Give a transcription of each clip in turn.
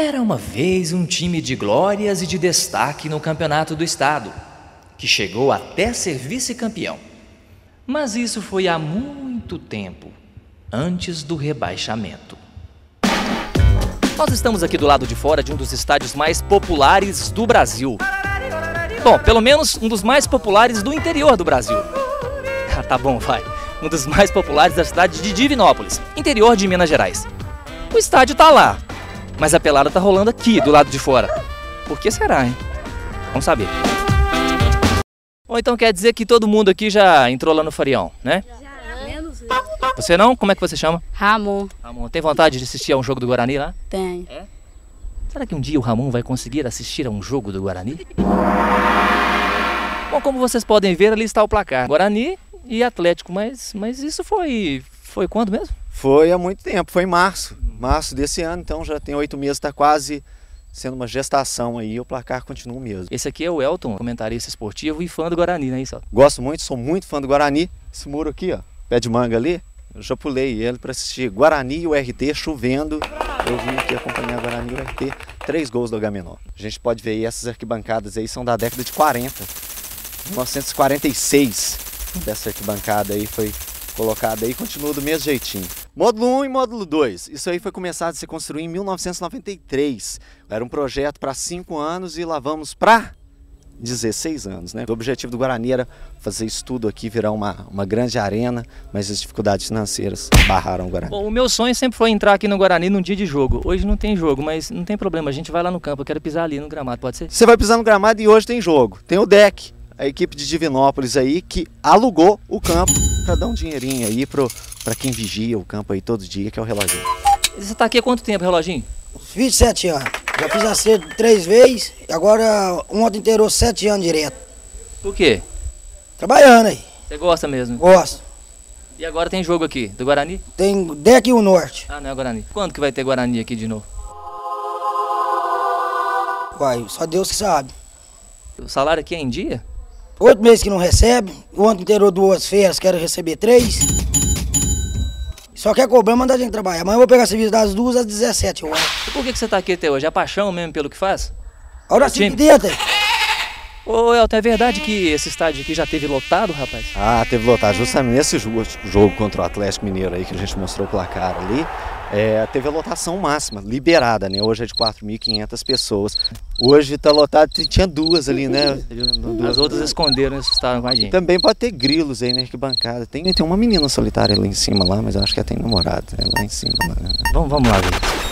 Era uma vez um time de glórias e de destaque no campeonato do estado, que chegou até ser vice-campeão. Mas isso foi há muito tempo, antes do rebaixamento. Nós estamos aqui do lado de fora de um dos estádios mais populares do Brasil. Bom, pelo menos um dos mais populares do interior do Brasil. Ah, tá bom, vai. Um dos mais populares da cidade de Divinópolis, interior de Minas Gerais. O estádio tá lá, mas a pelada tá rolando aqui, do lado de fora. Por que será, hein? Vamos saber. Ou então quer dizer que todo mundo aqui já entrou lá no Farião, né? Já, menos eu. Você não? Como é que você chama? Ramon. Ramon, tem vontade de assistir a um jogo do Guarani lá? Tem. É? Será que um dia o Ramon vai conseguir assistir a um jogo do Guarani? Bom, como vocês podem ver, ali está o placar. Guarani e Atlético, mas isso foi quando mesmo? Foi há muito tempo, foi em março desse ano, então já tem 8 meses, está quase sendo uma gestação aí, o placar continua o mesmo. Esse aqui é o Elton, comentarista esportivo e fã do Guarani, né, isso? Gosto muito, sou muito fã do Guarani. Esse muro aqui, ó, pé de manga ali, eu já pulei ele para assistir Guarani e o RT chovendo. Eu vim aqui acompanhar Guarani e o RT, 3 gols do Agamenon. A gente pode ver aí, essas arquibancadas aí são da década de 40, 1946. Dessa arquibancada aí foi colocada aí, continua do mesmo jeitinho. Módulo 1 e módulo 2, isso aí foi começado a ser construído em 1993. Era um projeto para 5 anos e lá vamos para 16 anos, né? O objetivo do Guarani era fazer isso tudo aqui, virar uma grande arena, mas as dificuldades financeiras barraram o Guarani. Bom, o meu sonho sempre foi entrar aqui no Guarani num dia de jogo. Hoje não tem jogo, mas não tem problema, a gente vai lá no campo, eu quero pisar ali no gramado, pode ser? Você vai pisar no gramado e hoje tem jogo, tem o deck. A equipe de Divinópolis aí que alugou o campo para dar um dinheirinho aí para quem vigia o campo aí todo dia, que é o reloginho. Você tá aqui há quanto tempo, reloginho? 27 anos. Já fiz acerto 3 vezes, agora ontem inteirou 7 anos direto. Por quê? Trabalhando aí. Você gosta mesmo? Gosto. E agora tem jogo aqui, do Guarani? Tem Deck e o Norte. Ah, não é Guarani. Quando que vai ter Guarani aqui de novo? Uai, só Deus que sabe. O salário aqui é em dia? 8 meses que não recebe, ontem inteirou 2 férias, quero receber 3. Só quer cobrar, mandar a gente trabalhar. Amanhã eu vou pegar serviço das 2 às 17 horas. E por que você tá aqui até hoje? É paixão mesmo pelo que faz? A hora time? 5 dentro. Ô Elton, é verdade que esse estádio aqui já teve lotado, rapaz? Ah, teve lotado. Justamente nesse jogo contra o Atlético Mineiro aí, que a gente mostrou o placar ali, teve a lotação máxima, liberada, né? Hoje é de 4.500 pessoas. Hoje tá lotado, tinha 2 ali, né? As outras esconderam e assustaram com a gente. Também pode ter grilos aí na arquibancada. Tem uma menina solitária lá em cima, lá, mas eu acho que ela tem namorado, né? Lá em cima. Lá. Vamos lá ver.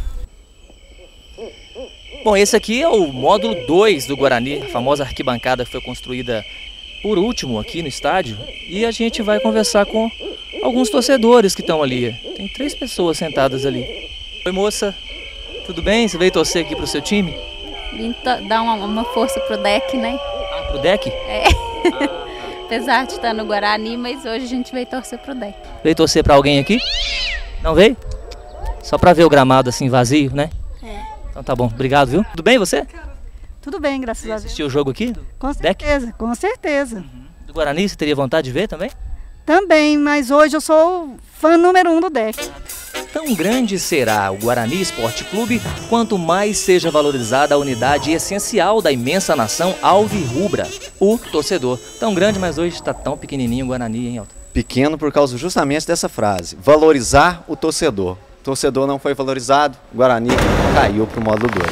Bom, esse aqui é o módulo 2 do Guarani, a famosa arquibancada que foi construída por último aqui no estádio. E a gente vai conversar com alguns torcedores que estão ali. Tem 3 pessoas sentadas ali. Oi, moça, tudo bem? Você veio torcer aqui pro seu time? Vim dar uma força pro deck, né? Ah, pro deck? É. Apesar de estar no Guarani, mas hoje a gente veio torcer pro deck. Veio torcer pra alguém aqui? Não veio? Só pra ver o gramado assim vazio, né? Então tá bom, obrigado, viu? Tudo bem você? Tudo bem, graças a Deus. Assistiu o jogo aqui? Com certeza, com certeza. Do Guarani, você teria vontade de ver também? Também, mas hoje eu sou fã número 1 do deck. Tão grande será o Guarani Esporte Clube quanto mais seja valorizada a unidade essencial da imensa nação alvirrubra, o torcedor. Tão grande, mas hoje está tão pequenininho o Guarani, hein, Elton? Pequeno por causa justamente dessa frase, valorizar o torcedor. O torcedor não foi valorizado, o Guarani caiu para o módulo 2.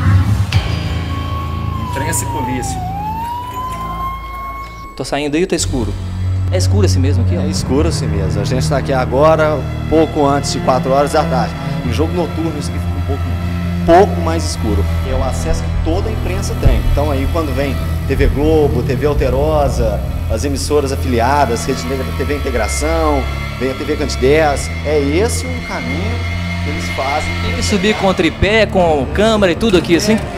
Imprensa e polícia. Tô saindo aí ou tá escuro? É escuro assim mesmo aqui, ó? É escuro assim mesmo. A gente está aqui agora, pouco antes de 4 horas da tarde. Em jogo noturno isso aqui fica um pouco mais escuro. É o acesso que toda a imprensa tem. Então aí quando vem TV Globo, TV Alterosa, as emissoras afiliadas, Rede Negra, TV Integração, vem a TV Cantidez, é esse o caminho que eles fazem. Tem que subir com tripé, com câmera e tudo aqui assim?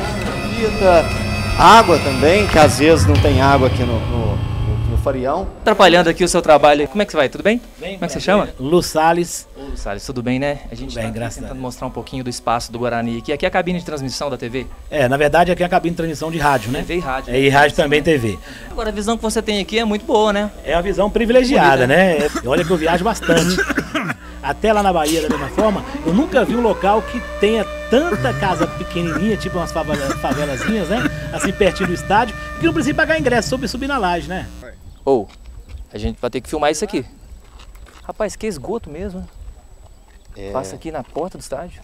Água também, que às vezes não tem água aqui no Farião. Atrapalhando aqui o seu trabalho. Como é que você vai? Tudo bem? Bem, como é que você chama? Lu Salles. Ô, Salles, tudo bem, né? A gente Bem, está graças a tentando Deus. mostrar um pouquinho do espaço do Guarani aqui. Aqui é a cabine de transmissão da TV. Na verdade aqui é a cabine de transmissão de rádio, né? TV e rádio. E rádio também TV. Agora, a visão que você tem aqui é muito boa, né? É uma visão privilegiada, né? Olha que eu viajo bastante. Até lá na Bahia, da mesma forma, eu nunca vi um local que tenha tanta casa pequenininha, tipo umas favelazinhas, né? Assim, pertinho do estádio, que não precisa pagar ingresso, subir na laje, né? Ou, a gente vai ter que filmar isso aqui. Rapaz, que esgoto mesmo, né? Passa aqui na porta do estádio.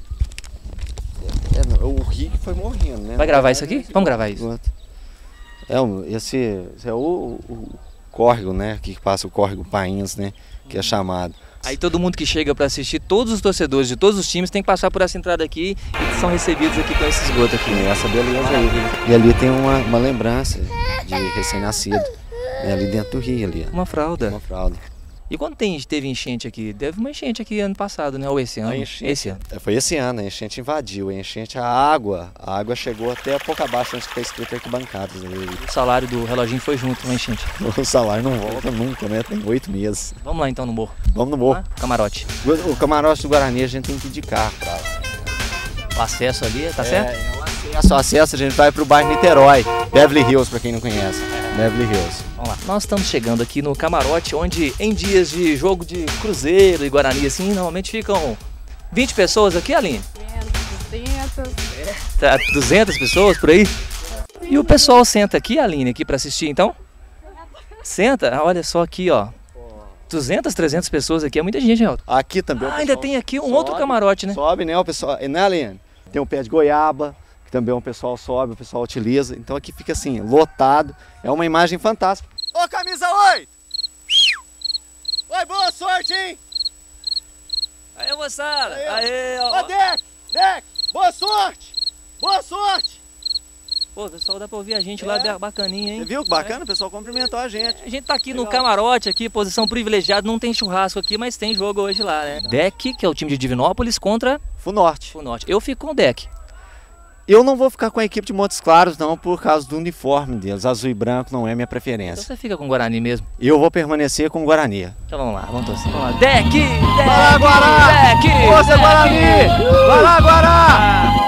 O rio que foi morrendo, né? Vai gravar isso aqui? Vamos gravar isso. Esse é o córrego, né? Que passa o córrego Painhos, né? Que é chamado. Aí todo mundo que chega para assistir, todos os torcedores de todos os times tem que passar por essa entrada aqui e são recebidos aqui com esse esgoto aqui. Essa beleza aí. E ali tem uma lembrança de recém-nascido. Ali dentro do rio ali. Uma fralda. Uma fralda. E quando teve enchente aqui? Teve uma enchente aqui ano passado, né? Ou esse ano? Esse ano. Foi esse ano, a enchente invadiu. A enchente, a água chegou até pouco abaixo onde está escrito arquibancadas. O salário do reloginho foi junto na enchente. O salário não volta nunca, né? Tem 8 meses. Vamos lá então no morro. Vamos no morro. Camarote. O camarote do Guarani a gente tem que ir de carro pra... O acesso ali, tá certo? O acesso a gente vai pro bairro Niterói. Beverly Hills, pra quem não conhece. Beverly Hills. Vamos lá. Nós estamos chegando aqui no camarote, onde em dias de jogo de Cruzeiro e Guarani, assim, normalmente ficam 20 pessoas aqui, Aline? 200. Tá, 200 pessoas por aí? E o pessoal senta aqui, Aline, aqui para assistir, então? Senta? Olha só aqui, ó. 200, 300 pessoas aqui, é muita gente, Nelton. Aqui também. Ainda tem aqui um outro camarote, né? Sobe, né, o pessoal, né, Aline? Tem um pé de goiaba, que também o pessoal sobe, o pessoal utiliza. Então aqui fica assim, lotado. É uma imagem fantástica. Ô, camisa, oi! Oi, boa sorte, hein? Aí, moçada! Aí, ó. Ô, Deck! Boa sorte! Boa sorte! Pô, pessoal, dá pra ouvir a gente lá, bacaninha, hein? Você viu que bacana? O pessoal cumprimentou a gente. A gente tá aqui no camarote, aqui, posição privilegiada, não tem churrasco aqui, mas tem jogo hoje lá, né? Deck, que é o time de Divinópolis, contra... Funorte. Eu fico com o Deck. Eu não vou ficar com a equipe de Montes Claros, não, por causa do uniforme deles. Azul e branco não é minha preferência. Então você fica com o Guarani mesmo? Eu vou permanecer com o Guarani. Então vamos lá, vamos torcer. Vamos lá. Deck! Vai lá, Guará! Deck! Força, Guarani! Vai lá, Guará!